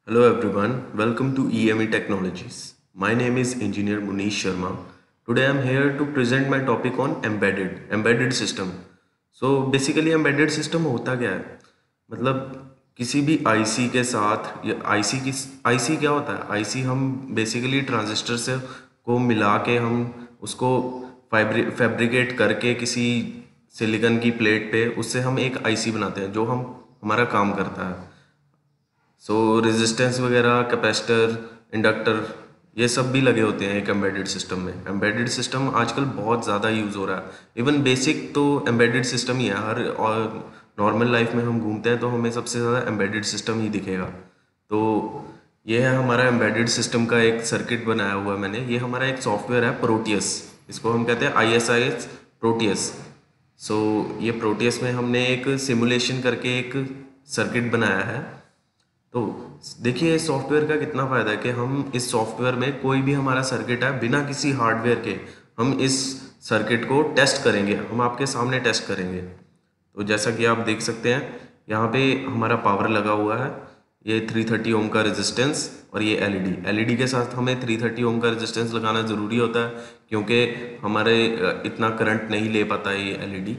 Hello everyone, welcome to EME Technologies. My name is Engineer Munish Sharma. Today I am here to present my topic on embedded system. So basically embedded system होता क्या है? मतलब किसी भी IC के साथ या IC क्या होता है? आईसी हम बेसिकली ट्रांजिस्टर से को मिला के हम उसको फैब्रिकेट करके किसी सिलिकॉन की प्लेट पे उससे हम एक आईसी बनाते हैं जो हम हमारा काम करता है। सो रेजिस्टेंस वगैरह कैपेसिटर इंडक्टर ये सब भी लगे होते हैं एक एम्बेडेड सिस्टम में। एम्बेडेड सिस्टम आजकल बहुत ज़्यादा यूज़ हो रहा है। इवन बेसिक तो एम्बेडेड सिस्टम ही है। हर और नॉर्मल लाइफ में हम घूमते हैं तो हमें सबसे ज़्यादा एम्बेडेड सिस्टम ही दिखेगा। तो ये है हमारा एम्बेडेड सिस्टम का एक सर्किट बनाया हुआ है मैंने। ये हमारा एक सॉफ्टवेयर है प्रोटियस, इसको हम कहते हैं ISIS प्रोटियस। सो ये प्रोटियस में हमने एक सिमुलेशन करके एक सर्किट बनाया है। तो देखिए इस सॉफ्टवेयर का कितना फ़ायदा है कि हम इस सॉफ्टवेयर में कोई भी हमारा सर्किट है बिना किसी हार्डवेयर के हम इस सर्किट को टेस्ट करेंगे, हम आपके सामने टेस्ट करेंगे। तो जैसा कि आप देख सकते हैं यहाँ पे हमारा पावर लगा हुआ है, ये 330 ओम का रेजिस्टेंस और ये एलईडी के साथ हमें 330 ओम का रेजिस्टेंस लगाना ज़रूरी होता है क्योंकि हमारे इतना करंट नहीं ले पाता ये एलईडी।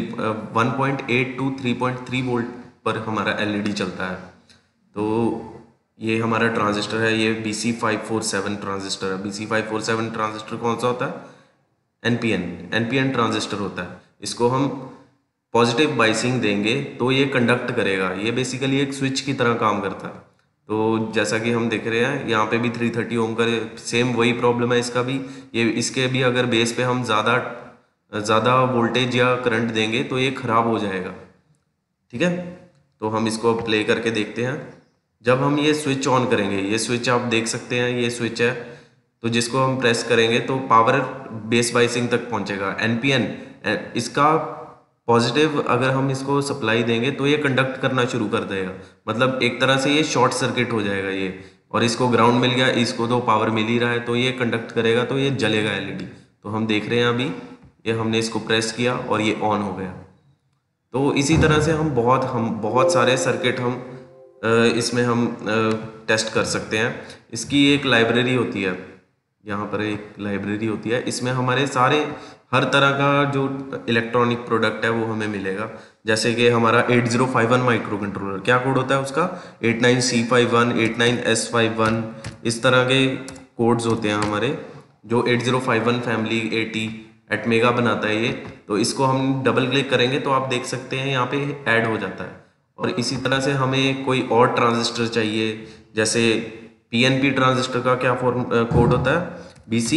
1.8 टू 3.3 वोल्ट पर हमारा एलईडी चलता है। तो ये हमारा ट्रांजिस्टर है, ये BC547 ट्रांजिस्टर है। BC547 ट्रांजिस्टर कौन सा होता है? एनपीएन ट्रांजिस्टर होता है। इसको हम पॉजिटिव बाइसिंग देंगे तो ये कंडक्ट करेगा। ये बेसिकली एक स्विच की तरह काम करता है। तो जैसा कि हम देख रहे हैं यहाँ पे भी 330 ओम का सेम वही प्रॉब्लम है इसका भी। ये इसके भी अगर बेस पे हम ज़्यादा वोल्टेज या करंट देंगे तो ये ख़राब हो जाएगा। ठीक है, तो हम इसको प्ले करके देखते हैं। जब हम ये स्विच ऑन करेंगे, ये स्विच आप देख सकते हैं, ये स्विच है, तो जिसको हम प्रेस करेंगे तो पावर बेस बाइसिंग तक पहुंचेगा। एनपीएन इसका पॉजिटिव अगर हम इसको सप्लाई देंगे तो ये कंडक्ट करना शुरू कर देगा। मतलब एक तरह से ये शॉर्ट सर्किट हो जाएगा ये, और इसको ग्राउंड मिल गया, इसको तो पावर मिल ही रहा है तो ये कंडक्ट करेगा, तो ये जलेगा एलईडी। तो हम देख रहे हैं अभी ये हमने इसको प्रेस किया और ये ऑन हो गया। तो इसी तरह से हम बहुत सारे सर्किट हम इसमें हम टेस्ट कर सकते हैं। इसकी एक लाइब्रेरी होती है, यहाँ पर एक लाइब्रेरी होती है, इसमें हमारे सारे हर तरह का जो इलेक्ट्रॉनिक प्रोडक्ट है वो हमें मिलेगा। जैसे कि हमारा 8051 माइक्रो कंट्रोलर, क्या कोड होता है उसका? 89C51, 89S51, इस तरह के कोड्स होते हैं हमारे। जो 8051 फैमिली 80 एटमेगा बनाता है ये। तो इसको हम डबल क्लिक करेंगे तो आप देख सकते हैं यहाँ पे ऐड हो जाता है। और इसी तरह से हमें कोई और ट्रांजिस्टर चाहिए, जैसे पीएनपी ट्रांजिस्टर का क्या फॉर्म कोड होता है?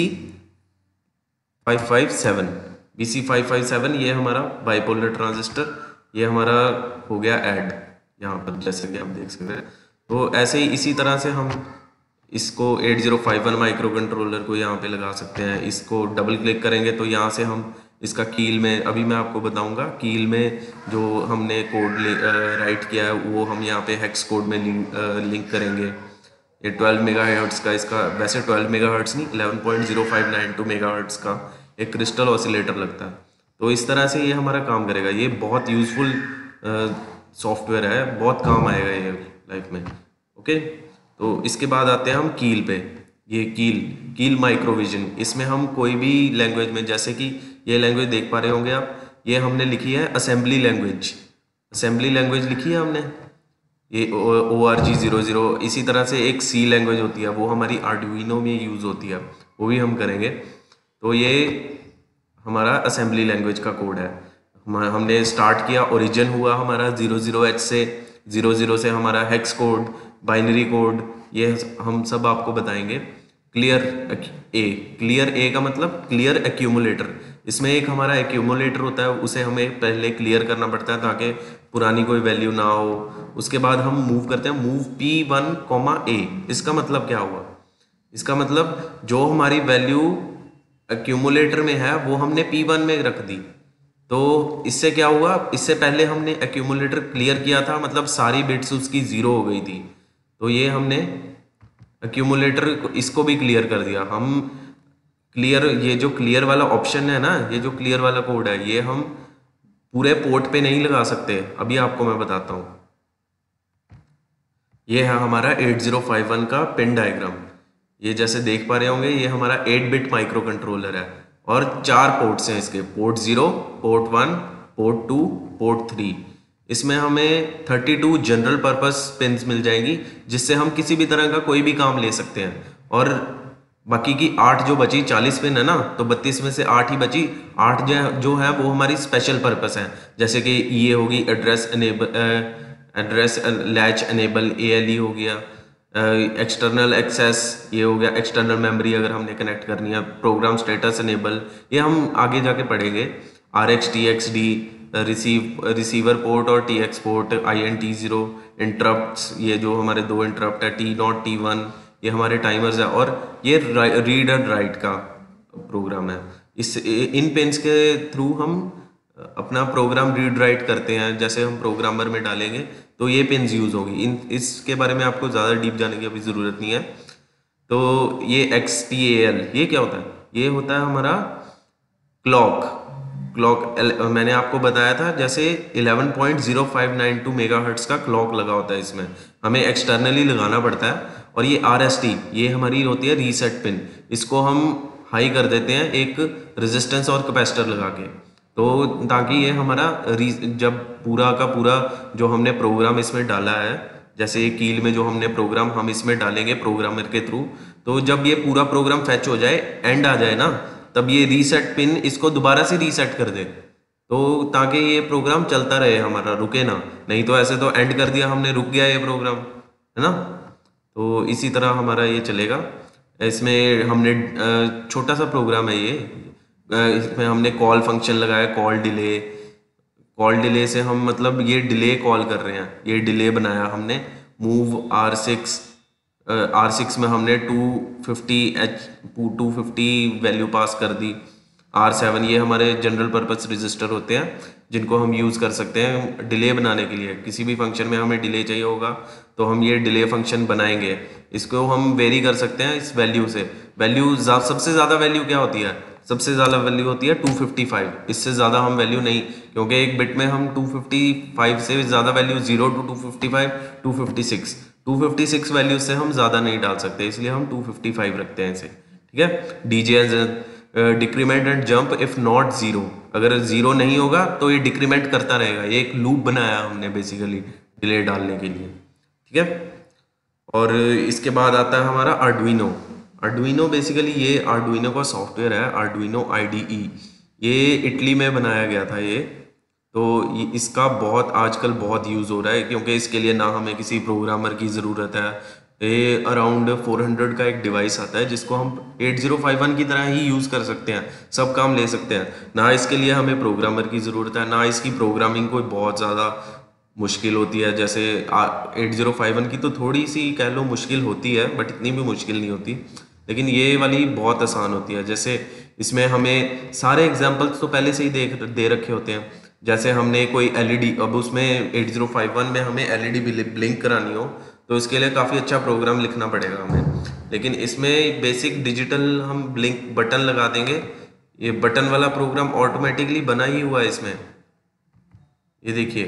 BC557। ये हमारा बाइपोलर ट्रांजिस्टर, ये हमारा हो गया ऐड यहाँ पर, जैसे कि आप देख सकते हैं। तो ऐसे ही इसी तरह से हम इसको 8051 माइक्रो कंट्रोलर को यहाँ पे लगा सकते हैं। इसको डबल क्लिक करेंगे तो यहाँ से हम इसका कील में, अभी मैं आपको बताऊंगा, कील में जो हमने कोड राइट किया है वो हम यहाँ पे हेक्स कोड में लिंक करेंगे। ये 12 मेगाहर्ट्ज का, इसका वैसे 12 मेगाहर्ट्ज नहीं, 11.0592 मेगाहर्ट्ज का एक क्रिस्टल ऑसिलेटर लगता है। तो इस तरह से ये हमारा काम करेगा। ये बहुत यूज़फुल सॉफ्टवेयर है, बहुत काम आएगा ये लाइफ में। ओके, तो इसके बाद आते हैं हम कील पे। ये कील माइक्रोविजन, इसमें हम कोई भी लैंग्वेज में, जैसे कि ये लैंग्वेज देख पा रहे होंगे आप, ये हमने लिखी है असेंबली लैंग्वेज लिखी है हमने, ये ORG00। इसी तरह से एक C लैंग्वेज होती है, वो हमारी आर्डुइनो में यूज़ होती है, वो भी हम करेंगे। तो ये हमारा असेंबली लैंग्वेज का कोड है। हमने स्टार्ट किया, ओरिजिन हुआ हमारा 00H से, 00 से हमारा हेक्स कोड, बाइनरी कोड, ये हम सब आपको बताएंगे। क्लियर ए का मतलब क्लियर एक्यूमुलेटर। इसमें एक हमारा एक्यूमुलेटर होता है, उसे हमें पहले क्लियर करना पड़ता है ताकि पुरानी कोई वैल्यू ना हो। उसके बाद हम मूव करते हैं, मूव P1, A। इसका मतलब क्या हुआ? इसका मतलब जो हमारी वैल्यू एक्यूमुलेटर में है वो हमने P1 में रख दी। तो इससे क्या हुआ? इससे पहले हमने एक्यूमुलेटर क्लियर किया था, मतलब सारी बिट्स उसकी ज़ीरो हो गई थी। तो ये हमने एक्यूमुलेटर इसको भी क्लियर कर दिया। हम क्लियर, ये जो क्लियर वाला ऑप्शन है ना, ये जो क्लियर वाला कोड है, ये हम पूरे पोर्ट पे नहीं लगा सकते। अभी आपको मैं बताता हूँ। ये है हमारा 8051 का पिन डायग्राम। ये जैसे देख पा रहे होंगे, ये हमारा 8 बिट माइक्रो कंट्रोलर है और 4 पोर्ट्स हैं इसके, पोर्ट 0, पोर्ट 1, पोर्ट 2, पोर्ट 3। इसमें हमें 32 जनरल पर्पस पिन्स मिल जाएंगी, जिससे हम किसी भी तरह का कोई भी काम ले सकते हैं। और बाकी की 8 जो बची, 40 पिन है ना, तो 32 में से 8 ही बची। 8 जो है वो हमारी स्पेशल पर्पस है, जैसे कि ये होगी address enable, address latch enable, ALE हो गया, एक्सटर्नल एक्सेस ये हो गया, एक्सटर्नल मेमोरी अगर हमने कनेक्ट करनी है, प्रोग्राम स्टेटस एनेबल, ये हम आगे जाके पढ़ेंगे। RX TXD रिसीवर पोर्ट और TX पोर्ट, INT0 इंटरप्ट्स, ये जो हमारे 2 इंटरप्ट है, T0 T1, ये हमारे टाइमर्स है। और ये रीड एंड राइट का प्रोग्राम है। इन पिन्स के थ्रू हम अपना प्रोग्राम रीड राइट करते हैं। जैसे हम प्रोग्रामर में डालेंगे तो ये पिन्स यूज़ होगी। इसके बारे में आपको ज़्यादा डीप जाने की अभी ज़रूरत नहीं है। तो ये XTAL ये क्या होता है? ये होता है हमारा क्लॉक। मैंने आपको बताया था जैसे 11.0592 मेगाहर्ट्ज का क्लॉक लगा होता है इसमें, हमें एक्सटर्नली लगाना पड़ता है। और ये RST ये हमारी होती है रीसेट पिन, इसको हम हाई कर देते हैं एक रेजिस्टेंस और कैपेसिटर लगा के, तो ताकि ये हमारा जब पूरा का पूरा जो हमने प्रोग्राम इसमें डाला है, जैसे कील में जो हमने प्रोग्राम हम इसमें डालेंगे प्रोग्रामर के थ्रू, तो जब ये पूरा प्रोग्राम फैच हो जाए, एंड आ जाए ना, तब ये रीसेट पिन इसको दोबारा से रीसेट कर दे, तो ताकि ये प्रोग्राम चलता रहे हमारा, रुके ना। नहीं तो ऐसे तो एंड कर दिया हमने, रुक गया ये प्रोग्राम, है ना। तो इसी तरह हमारा ये चलेगा। इसमें हमने छोटा सा प्रोग्राम है ये, इसमें हमने कॉल फंक्शन लगाया, कॉल डिले से हम मतलब ये डिले कॉल कर रहे हैं, ये डिले बनाया हमने। मूव R6 में हमने 250 वैल्यू पास कर दी। R7 ये हमारे जनरल पर्पस रजिस्टर होते हैं, जिनको हम यूज़ कर सकते हैं डिले बनाने के लिए। किसी भी फंक्शन में हमें डिले चाहिए होगा तो हम ये डिले फंक्शन बनाएंगे। इसको हम वेरी कर सकते हैं इस वैल्यू से। सबसे ज़्यादा वैल्यू क्या होती है? सबसे ज़्यादा वैल्यू होती है 255। इससे ज़्यादा हम वैल्यू नहीं, क्योंकि एक बिट में हम 255 से ज़्यादा वैल्यू 0 to 255, 256 वैल्यू से हम ज़्यादा नहीं डाल सकते, इसलिए हम 255 रखते हैं इसे। ठीक है। Decrement and jump if not zero, अगर जीरो नहीं होगा तो ये डिक्रीमेंट करता रहेगा। ये एक लूप बनाया हमने बेसिकली डिले डालने के लिए। ठीक है। और इसके बाद आता है हमारा आर्डुइनो बेसिकली ये आर्डुइनो का सॉफ्टवेयर है, आर्डुइनो IDE। ये इटली में बनाया गया था ये, तो इसका बहुत आजकल बहुत यूज़ हो रहा है, क्योंकि इसके लिए ना हमें किसी प्रोग्रामर की ज़रूरत है। ये अराउंड 400 का एक डिवाइस आता है, जिसको हम 8051 की तरह ही यूज़ कर सकते हैं, सब काम ले सकते हैं। ना इसके लिए हमें प्रोग्रामर की ज़रूरत है, ना इसकी प्रोग्रामिंग कोई बहुत ज़्यादा मुश्किल होती है। जैसे 8051 की तो थोड़ी सी कह लो मुश्किल होती है, बट इतनी भी मुश्किल नहीं होती। लेकिन ये वाली बहुत आसान होती है। जैसे इसमें हमें सारे एग्जाम्पल्स तो पहले से ही दे रखे होते हैं। जैसे हमने कोई LED, अब उसमें 8051 में हमें LED ब्लिंक करानी हो, तो इसके लिए काफ़ी अच्छा प्रोग्राम लिखना पड़ेगा हमें। लेकिन इसमें बेसिक डिजिटल हम ब्लिंक बटन लगा देंगे, ये बटन वाला प्रोग्राम ऑटोमेटिकली बना ही हुआ है इसमें। ये देखिए,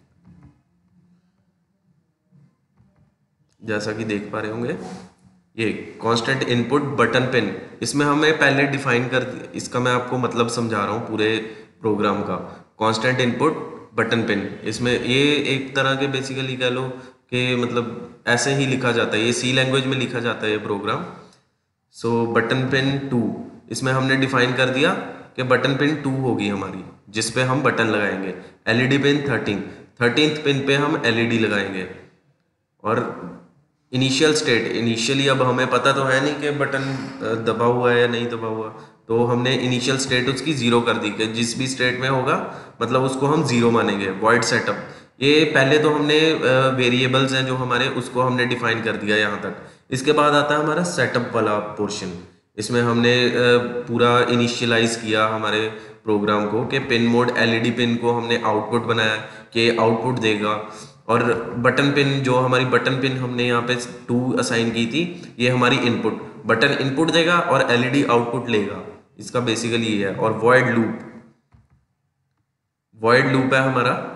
जैसा कि देख पा रहे होंगे, ये कांस्टेंट इनपुट बटन पिन, इसमें हमें पहले डिफाइन कर, इसका मैं आपको मतलब समझा रहा हूँ पूरे प्रोग्राम का। कांस्टेंट इनपुट बटन पिन, इसमें ये एक तरह के बेसिकली कह लो कि मतलब ऐसे ही लिखा जाता है, ये C लैंग्वेज में लिखा जाता है ये प्रोग्राम। सो बटन पिन 2, इसमें हमने डिफाइन कर दिया कि बटन पिन 2 होगी हमारी, जिस पे हम बटन लगाएंगे। LED पिन 13th पिन पे हम LED लगाएंगे। और इनिशियली अब हमें पता तो है नहीं कि बटन दबा हुआ है या नहीं दबा हुआ, तो हमने इनिशियल स्टेट उसकी 0 कर दी कि जिस भी स्टेट में होगा मतलब उसको हम 0 मानेंगे। वॉइड सेटअप, ये पहले तो हमने वेरिएबल्स हैं जो हमारे, उसको हमने डिफाइन कर दिया यहाँ तक। इसके बाद आता है हमारा सेटअप वाला पोर्शन। इसमें हमने पूरा इनिशियलाइज किया हमारे प्रोग्राम को कि पिन मोड LED पिन को हमने आउटपुट बनाया कि आउटपुट देगा। और बटन पिन, जो हमारी बटन पिन हमने यहाँ पे 2 असाइन की थी, ये हमारी इनपुट, बटन इनपुट देगा और LED आउटपुट लेगा। इसका बेसिकली ये है। और वॉइड लूप है हमारा,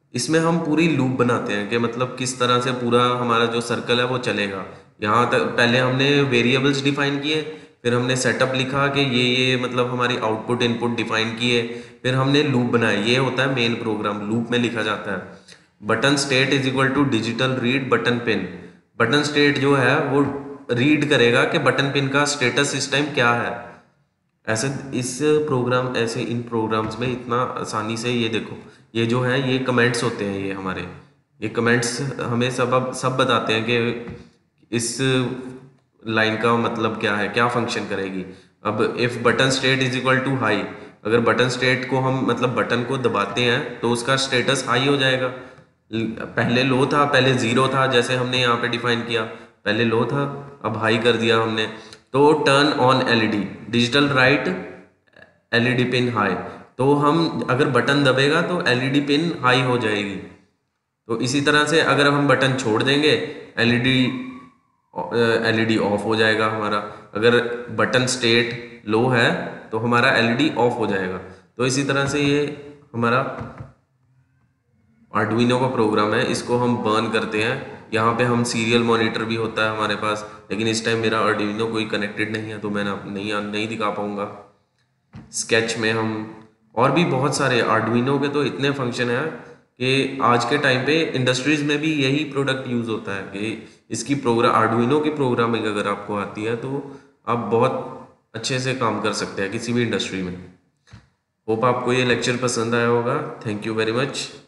इसमें हम पूरी लूप बनाते हैं कि मतलब किस तरह से पूरा हमारा जो सर्कल है वो चलेगा। यहाँ तक पहले हमने वेरिएबल्स डिफाइन किए, फिर हमने सेटअप लिखा कि ये मतलब हमारी आउटपुट इनपुट डिफाइन किए, फिर हमने लूप बनाए। ये होता है मेन प्रोग्राम, लूप में लिखा जाता है। Button state is equal to digital read button pin. Button state जो है वो रीड करेगा कि बटन पिन का स्टेटस इस टाइम क्या है। ऐसे इस प्रोग्राम ऐसे इन प्रोग्राम्स में इतना आसानी से, ये देखो ये जो है ये कमेंट्स होते हैं, ये हमारे ये कमेंट्स हमें सब बताते हैं कि इस लाइन का मतलब क्या है, क्या फंक्शन करेगी। अब if button state is equal to high, अगर बटन स्टेट को हम मतलब बटन को दबाते हैं तो उसका स्टेटस हाई हो जाएगा। पहले लो था, पहले जीरो था, जैसे हमने यहाँ पे डिफाइन किया, पहले लो था अब हाई कर दिया हमने। तो turn on LED digital write LED pin high, तो हम अगर बटन दबेगा तो एलईडी पिन हाई हो जाएगी। तो इसी तरह से अगर हम बटन छोड़ देंगे एलईडी एलईडी ऑफ हो जाएगा हमारा। अगर बटन स्टेट लो है तो हमारा एलईडी ऑफ हो जाएगा। तो इसी तरह से ये हमारा आर्डुइनो का प्रोग्राम है, इसको हम बर्न करते हैं। यहाँ पे हम सीरियल मॉनिटर भी होता है हमारे पास, लेकिन इस टाइम मेरा आर्डुइनो कोई कनेक्टेड नहीं है तो मैं नहीं दिखा पाऊँगा। स्केच में हम और भी बहुत सारे आर्डुइनो के तो इतने फंक्शन हैं कि आज के टाइम पे इंडस्ट्रीज में भी यही प्रोडक्ट यूज़ होता है कि इसकी प्रोग्राम आर्डुइनो की प्रोग्रामिंग अगर आपको आती है तो आप बहुत अच्छे से काम कर सकते हैं किसी भी इंडस्ट्री में। होप आपको ये लेक्चर पसंद आया होगा। Thank you very much.